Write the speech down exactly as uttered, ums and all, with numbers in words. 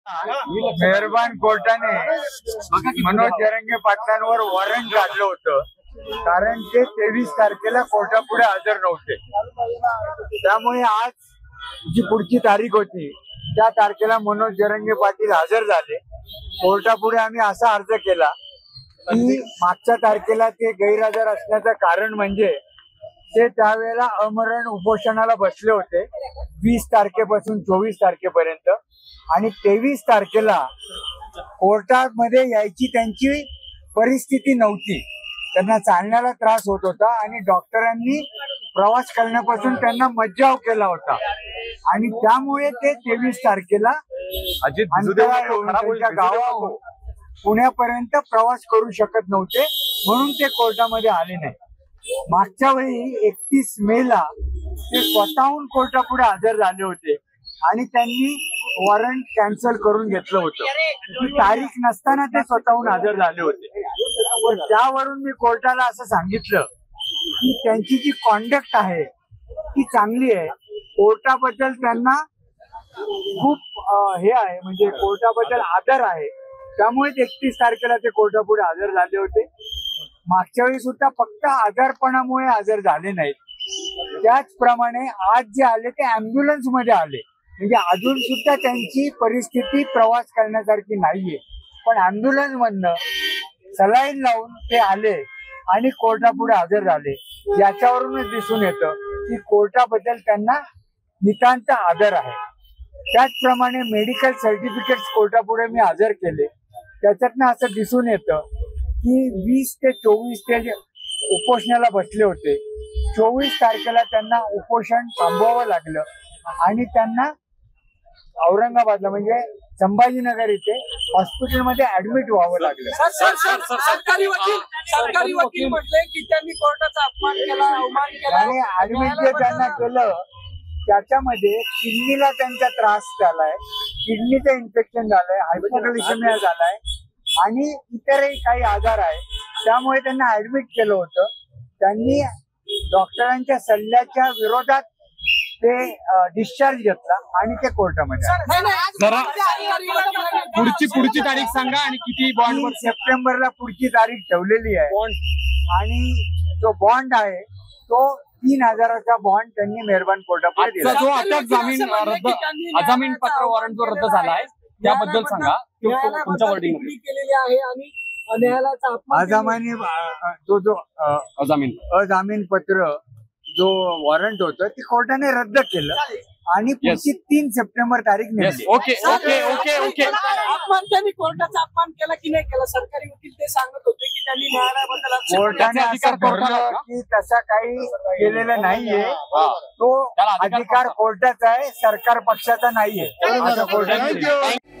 मेहरबान कोर्टाने मनोज जरंगे पाटलांवर वॉरंट काढलं होतं, कारण ते तेवीस तारखेला कोर्टापुढे हजर नव्हते. त्यामुळे आज जी पुढची तारीख होती त्या तारखेला मनोज जरंगे पाटील हजर झाले. कोर्टापुढे आम्ही असा अर्ज केला की मागच्या तारखेला ते गैरहजर असण्याचं कारण म्हणजे ते त्यावेळेला अमरण उपोषणाला बसले होते वीस तारखेपासून चोवीस तारखेपर्यंत, आणि तेवीस तारखेला कोर्टामध्ये यायची त्यांची परिस्थिती नव्हती. त्यांना चालण्याला त्रास होत होता आणि डॉक्टरांनी प्रवास करण्यापासून त्यांना मज्जाव केला होता, आणि त्यामुळे ते तेवीस तारखेला त्यांच्या गावाहून पुण्यापर्यंत प्रवास करू शकत नव्हते, म्हणून ते कोर्टामध्ये आले नाही. मागच्या वेळी एकतीस मे ला ते स्वतःहून कोर्टापुढे हजर झाले होते आणि त्यांनी वॉरंट कॅन्सल करून घेतलं होतं. ती तारीख नसताना ते स्वतःहून हजर झाले होते. त्यावरून मी कोर्टाला असं सांगितलं की त्यांची जी कॉन्डक्ट आहे ती चांगली आहे, कोर्टाबद्दल त्यांना खूप हे आहे, म्हणजे कोर्टाबद्दल आदर आहे, त्यामुळे एकतीस तारखेला ते कोर्टापुढे हजर झाले होते. मागच्या वेळी सुद्धा फक्त आजारपणामुळे हजर झाले नाहीत. त्याचप्रमाणे आज जे आले ते अँब्युलन्स मध्ये आले, म्हणजे अजून सुद्धा त्यांची परिस्थिती प्रवास करण्यासारखी नाहीये, पण अँब्युलन्स मधनं सलाईन लावून ते आले आणि कोर्टापुढे हजर झाले. याच्यावरूनच दिसून येतं की कोर्टाबद्दल त्यांना नितांत आदर आहे. त्याचप्रमाणे मेडिकल सर्टिफिकेट कोर्टापुढे मी हजर केले, त्याच्यातनं असं दिसून येतं की वीस ते चोवीस ते उपोषणाला बसले होते. चोवीस तारखेला त्यांना उपोषण थांबवावं लागलं आणि त्यांना औरंगाबादला म्हणजे संभाजीनगर इथे हॉस्पिटलमध्ये ऍडमिट व्हावं लागलं. सरकारी वकील सरकारी वकील म्हटले की त्यांनी कोर्टाचा अपमान केला, अवमान केला, आणि ऍडमिट जे त्यांना केलं त्याच्यामध्ये किडनीला त्यांचा त्रास झालाय, किडनीचं इन्फेक्शन झालंय, हायपोग्लायसेमिया झालाय आणि इतरही काही आजार आहे, त्यामुळे त्यांना ऍडमिट केलं होतं. त्यांनी डॉक्टरांच्या सल्ल्याच्या विरोधात ते डिस्चार्ज घेतला आणि ते कोर्टामध्ये. पुढची पुढची तारीख सांगा आणि किती बॉन्ड? सप्टेंबरला पुढची तारीख ठेवलेली आहे आणि जो बॉन्ड आहे तो तीन हजाराचा बॉन्ड त्यांनी मेहरबान कोर्टापुढे दिला. जो आता जामीन रद्द अजामीन पत्र वॉरंट जो रद्द झाला आहे त्याबद्दल सांगा, तुमच्या वर्डिंग केलेली आहे आणि न्यायालयाचा अजामानी तो जो अजामीन अजामीन पत्र जो वॉरंट होतं ते कोर्टाने रद्द केलं आणि पुढची तीन सप्टेंबर तारीख नेमली. ओके ओके ओके ओके अपमान त्यांनी कोर्टाचा अपमान केला की नाही केला? सरकारी वकील ते सांगत होते की त्यांनी न्यायालयाबद्दल कोर्टाने असं ठरवलं की तसं काही केलेलं नाहीये, तो अधिकार कोर्टाचा आहे, सरकार पक्षाचा नाहीये असं कोर्टाने.